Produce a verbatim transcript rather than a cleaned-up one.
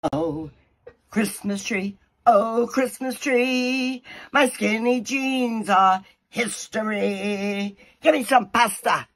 Oh, Christmas tree, oh, Christmas tree, my skinny jeans are history. Give me some pasta.